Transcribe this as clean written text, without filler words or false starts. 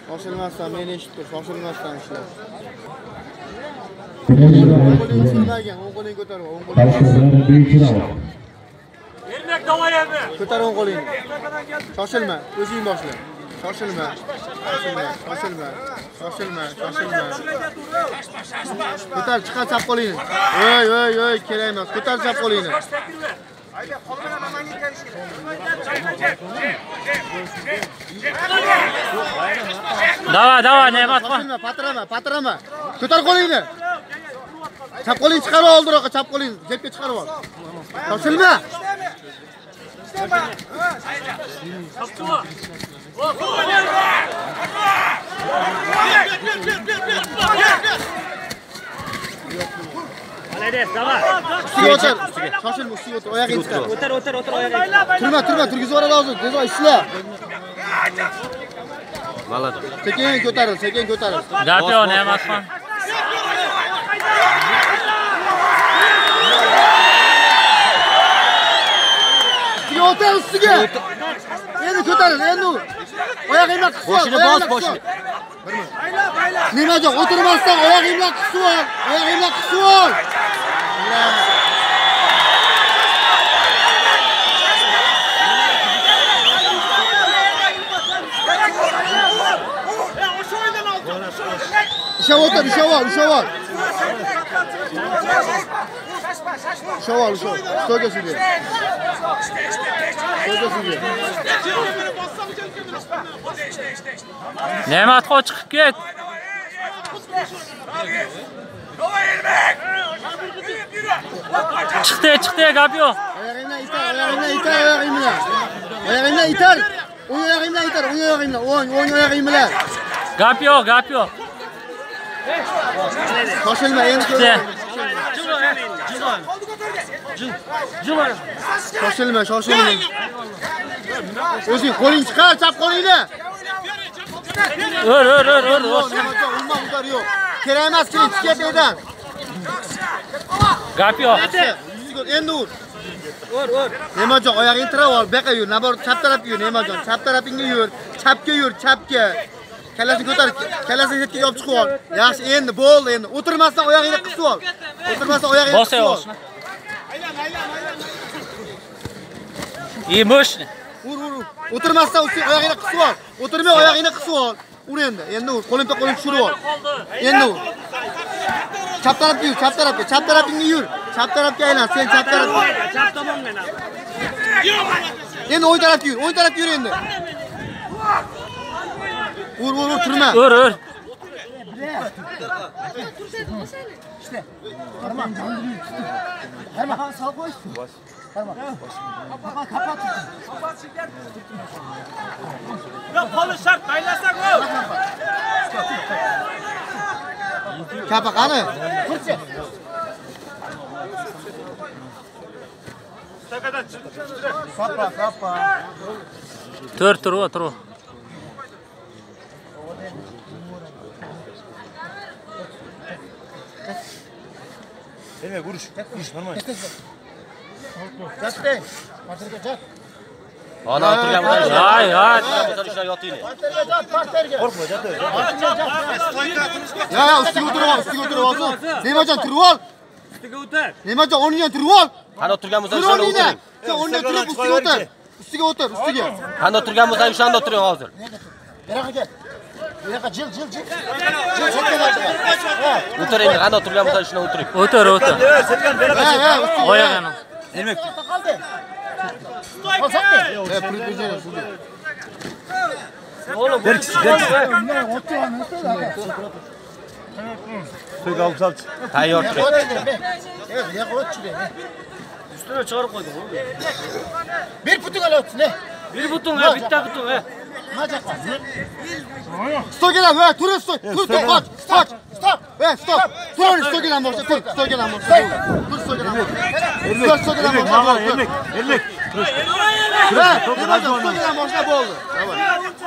Shoshilmasdan meni eshitib, shoshilmasdan ishla. O'ng qo'lingni ko'tar, o'ng qo'lingni. Ermak davayami. Ko'tar o'ng qo'lingni. Shoshilma, o'zing boshla. Shoshilma. Ko'tar, chiqar chap qo'lingni. Voy, kerak emas. Ko'tar chap qo'lingni. Hayda, qolmagan mamanga kelish kerak. Давай, Ne'matxon. Shoshilma, patirama. Ko'tar qo'lingni. Chap qo'lingni chiqarib ol, oldiroqqa chap qo'lingni cepga chiqarib ol. Shoshilma. Молодец, давай. Ustiga o'tir. Shoshilma, ustiga o'tir. Oyog'ingni chiqar. O'tir oyog'ingni. Turma, turgizib yuboradi hozir. Tezroq ishla. Молодец. Sekin ko'taril. Gap yo'q, Ne'matxon. Ustiga. Endi ko'taril, endi. Oyog'ingni qisib ol. Boshini bos, boshini. Nimajon, o'tirmasdan oyog'ingni qisib ol. Ishab ol. Stolga sudi. Ne'matxon chiqib ket. Chiqdi, gap yo'q. Oyog'ingni itar. O'ng oyog'ing bilan. Gap yo'q. Shoshilma, endi Shoshilma. O'zing qo'ling chiqar, chap qo'lingni. Ur. Ulma yo'q. Kerak emas, kiring, chiqib yerdan. Gap yo'q. Endi ur. Nemajon, oyog'ingni tirab ol, bu yoqqa yur. Nabor chap tarafga yur, Nemajon. Chap tarafingga yur. Chapga. Kallasini ko'tar, kallasini yetkiga olib chiqib ol. Yaxshi, endi bo'ldi, endi. O'tirmasdan oyog'ingni qisib ol. Bosa yo'qni. Mощный. Ur. O'tirmasdan oyog'ingni qisib ol. O'tirmay oyog'ingni qisib ol. Ur endi ur. Qo'lingga tushirib ol. Endi ur. Chap tarafingga yur. Chap tarafga aylan, sen chap tarafga. Chap tomonga. Endi o'ng tarafga yur endi. Ur, turma. Ur. İşte. Parmak sağ koy. Parmak. Kapat. Ya qo'li shart baylasak o. Kapa qani? Kapa. Tur. Ermak, urush, normal. Jatdi. Ana o'tirganmiz. Hay. Ishlar yotinglar. Parterga. Qo'rqma, jatdi. Ya, ustiga o'tirib ol. Nemajon turib ol. Ustiga o'tir. Nemajon o'rnidan turib ol. Qani o'tirganmiz, Tur o'shanda o'rnidan. o'tiring. Sen o'rnidan turib ustiga o'tir. Ustiga. Qani o'tirganmiz, o'shanda o'tiring hozir. Buyoqqa jil. O'tiring, qani o'tirganmiz, o'shanda o'tiring. O'tir. Oyog'ini. Ermak. Tayyor turing. Üstüne chiqarib qo'ydim. Bir butun olyapti, ne? Bir butun, bitta butun. Stoygadan, tur, qoch. Stop. Tur, stoygadan boshla, tur, stoygadan boshla. Tur, stoygadan boshla. Ermak. Stoygadan boshla bo'ldi.